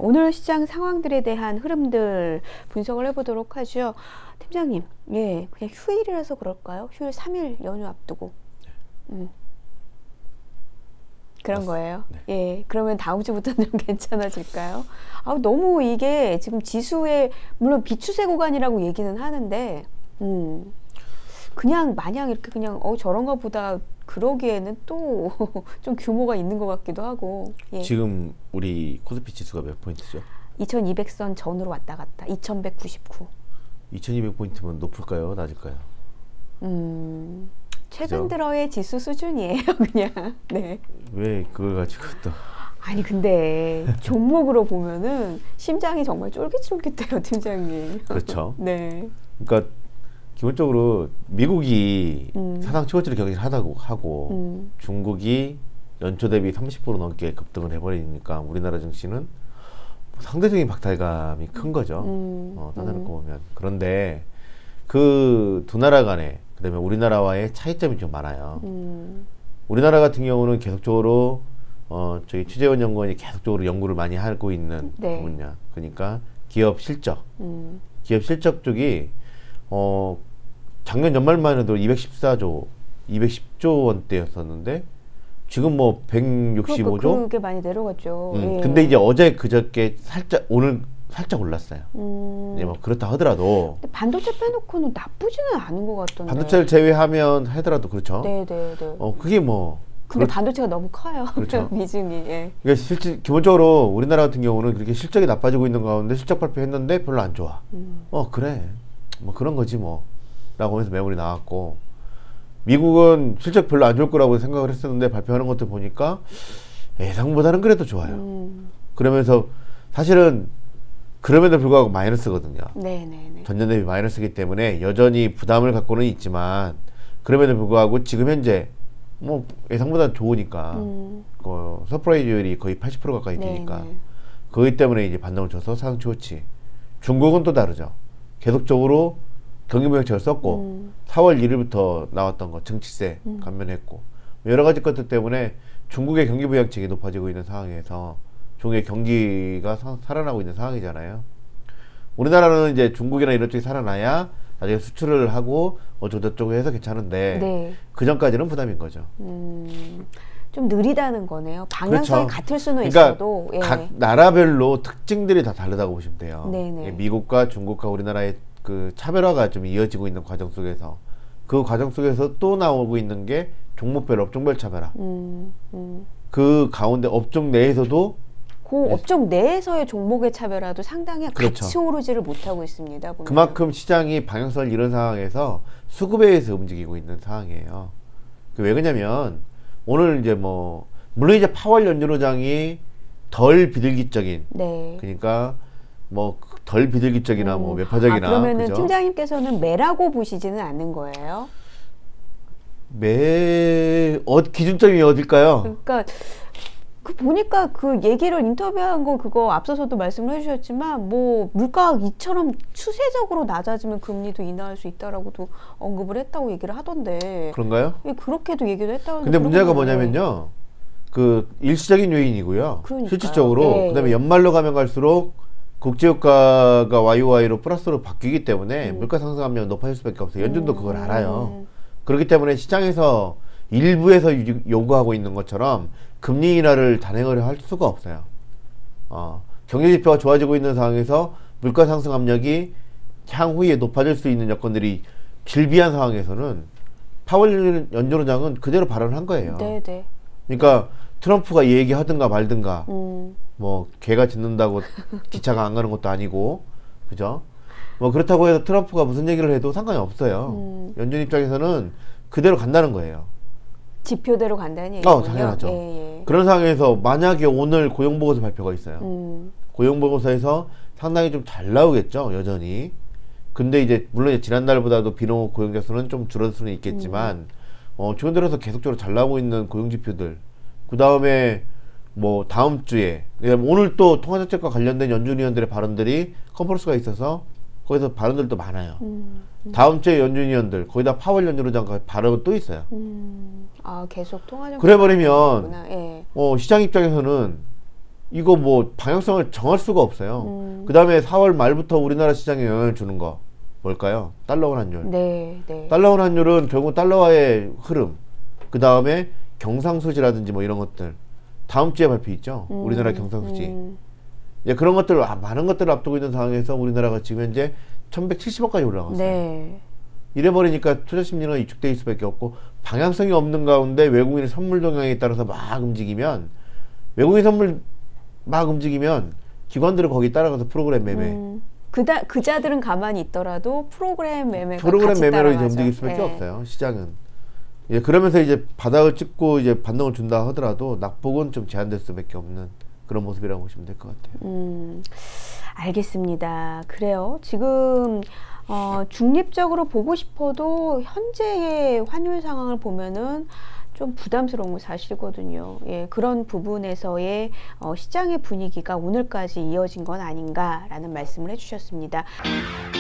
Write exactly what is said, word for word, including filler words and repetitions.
오늘 시장 상황들에 대한 흐름들 분석을 해보도록 하죠. 팀장님, 예, 그냥 휴일이라서 그럴까요? 휴일 삼 일 연휴 앞두고. 음. 그런 맞습니다. 거예요. 네. 예, 그러면 다음 주부터는 좀 괜찮아질까요? 아, 너무 이게 지금 지수에 물론 비추세 구간이라고 얘기는 하는데, 음, 그냥 마냥 이렇게 그냥 어 저런가 보다 그러기에는 또 좀 규모가 있는 것 같기도 하고. 예. 지금 우리 코스피 지수가 몇 포인트죠? 이천이백 선 전으로 왔다 갔다. 이천백구십구. 이천이백 포인트면 높을까요? 낮을까요? 음. 최근 그죠? 들어의 지수 수준이에요, 그냥. 네. 왜 그걸 가지고 또? 아니 근데 종목으로 보면은 심장이 정말 쫄깃쫄깃해요, 팀장님. 그렇죠. 네. 그러니까 기본적으로 미국이 음. 사상 최고치를 경신하다고 하고 음. 중국이 연초 대비 삼십 퍼센트 넘게 급등을 해버리니까 우리나라 증시는 상대적인 박탈감이 큰 거죠. 음. 어, 따져놓고 음. 보면. 그런데 그 두 나라 간에 그다음에 우리나라와의 차이점이 좀 많아요. 음. 우리나라 같은 경우는 계속적으로 어 저희 취재원 연구원이 계속적으로 연구를 많이 하고 있는 네. 분야. 그러니까 기업 실적, 음. 기업 실적 쪽이 어 작년 연말만 해도 이백십사조, 이백십조 원대였었는데 지금 뭐 백육십오조. 그러니까 그게 많이 내려갔죠. 음, 예. 근데 이제 어제 그저께 살짝 오늘 살짝 올랐어요. 음. 네, 뭐 그렇다 하더라도 근데 반도체 빼놓고는 나쁘지는 않은 것 같던데. 반도체를 제외하면 하더라도 그렇죠. 네네네. 어 그게 뭐. 근데 그렇... 반도체가 너무 커요. 그렇죠. 비중이. 예. 그러니까 실제 기본적으로 우리나라 같은 경우는 그렇게 실적이 나빠지고 있는 가운데 실적 발표했는데 별로 안 좋아. 음. 어 그래. 뭐 그런 거지 뭐. 라고 해서 매물이 나왔고 미국은 실적 별로 안 좋을 거라고 생각을 했었는데 발표하는 것들 보니까 예상보다는 그래도 좋아요. 음. 그러면서 사실은 그럼에도 불구하고 마이너스거든요. 네네네. 전년 대비 마이너스이기 때문에 여전히 부담을 갖고는 있지만 그럼에도 불구하고 지금 현재 뭐 예상보다 좋으니까 음. 그 서프라이즈율이 거의 팔십 퍼센트 가까이 되니까 그것 때문에 이제 반등을 줘서 사상 최고치. 중국은 또 다르죠. 계속적으로 경기부양책을 썼고 음. 사월 일일부터 나왔던 거 증치세 음. 감면했고 여러 가지 것들 때문에 중국의 경기부양책이 높아지고 있는 상황에서 중국의 경기가 사, 살아나고 있는 상황이잖아요. 우리나라는 이제 중국이나 이런 쪽이 살아나야 나중에 수출을 하고 어쩌고저쩌고 해서 괜찮은데 네. 그 전까지는 부담인 거죠. 음, 좀 느리다는 거네요. 방향성이 그렇죠. 같을 수는 그러니까 있어도 예. 각 나라별로 특징들이 다 다르다고 보시면 돼요. 네네. 미국과 중국과 우리나라의 그 차별화가 좀 이어지고 있는 과정 속에서 그 과정 속에서 또 나오고 있는 게 종목별 업종별 차별화. 음, 음. 그 가운데 업종 내에서도 그 네. 업종 내에서의 종목의 차별화도 상당히 그렇죠. 같이 오르지를 못하고 있습니다. 보면. 그만큼 시장이 방향성을 잃은 상황에서 수급에 의해서 움직이고 있는 상황이에요. 왜 그러냐면 오늘 이제 뭐 물론 이제 파월 연준의장이 덜 비둘기적인 네. 그러니까 뭐 덜 비둘기적이나 음. 뭐 매파적이나 아, 그러면은 그죠? 팀장님께서는 매라고 보시지는 않는 거예요? 매 어 기준점이 어딜까요? 그러니까 그 보니까 그 얘기를 인터뷰한 거 그거 앞서서도 말씀을 해주셨지만 뭐 물가 이처럼 추세적으로 낮아지면 금리도 인하할 수 있다라고도 언급을 했다고 얘기를 하던데. 그런가요? 예, 그렇게도 얘기를 했다고. 근데 문제가 뭐냐면요. 그 일시적인 요인이고요. 그러니까요. 실질적으로 네. 그다음에 연말로 가면 갈수록 국제유가가 와이오와이로 플러스로 바뀌기 때문에 음. 물가 상승 압력은 높아질 수밖에 없어요. 연준도 음. 그걸 알아요. 그렇기 때문에 시장에서 일부에서 요구하고 있는 것처럼 금리 인하를 단행을 할 수가 없어요. 어, 경제지표가 좋아지고 있는 상황에서 물가 상승 압력이 향후에 높아질 수 있는 여건들이 빌비한 상황에서는 파월 연준의장은 그대로 발언을 한 거예요. 네네. 그러니까 트럼프가 얘기하든가 말든가 음. 뭐 개가 짖는다고 기차가 안 가는 것도 아니고 그죠? 뭐 그렇다고 해서 트럼프가 무슨 얘기를 해도 상관이 없어요. 음. 연준 입장에서는 그대로 간다는 거예요. 지표대로 간다는 얘기죠. 어, 당연하죠. 예, 예. 그런 상황에서 만약에 오늘 고용보고서 발표가 있어요. 음. 고용보고서에서 상당히 좀 잘 나오겠죠, 여전히. 근데 이제 물론 이제 지난달보다도 비농업 고용자 수는 좀 줄어들 수는 있겠지만 음. 어, 최근 들어서 계속적으로 잘 나오고 있는 고용지표들. 그 다음에 뭐 다음 주에 오늘 또 통화정책과 관련된 연준위원들의 발언들이 컨퍼런스가 있어서 거기서 발언들도 많아요. 음, 음. 다음 주에 연준위원들 거기다 파월 연준의장 발언은 또 있어요. 음, 아 계속 통화정책 그래버리면 예. 어, 시장 입장에서는 이거 뭐 방향성을 정할 수가 없어요. 음. 그 다음에 사월 말부터 우리나라 시장에 영향을 주는 거 뭘까요? 달러원 환율. 네, 네. 달러원 환율은 결국 달러와의 흐름, 그 다음에 경상수지라든지 뭐 이런 것들 다음 주에 발표 있죠. 음, 우리나라 경상수지. 음. 예, 그런 것들 아, 많은 것들을 앞두고 있는 상황에서 우리나라가 지금 현재 천백칠십원까지 올라갔어요. 네. 이래버리니까 투자 심리는 위축될 수밖에 없고 방향성이 없는 가운데 외국인의 선물 동향에 따라서 막 움직이면 외국인 선물 막 움직이면 기관들은 거기 따라가서 프로그램 매매. 음. 그다 그자들은 가만히 있더라도 프로그램 매매가 프로그램 같이 매매로 이제 따라가죠. 움직일 수밖에 네. 없어요. 시장은. 예, 그러면서 이제 바닥을 찍고 이제 반등을 준다 하더라도 낙폭은 좀 제한될 수밖에 없는 그런 모습이라고 보시면 될 것 같아요. 음, 알겠습니다. 그래요. 지금 어, 중립적으로 보고 싶어도 현재의 환율 상황을 보면은 좀 부담스러운 건 사실이거든요. 예, 그런 부분에서의 어, 시장의 분위기가 오늘까지 이어진 건 아닌가라는 말씀을 해주셨습니다.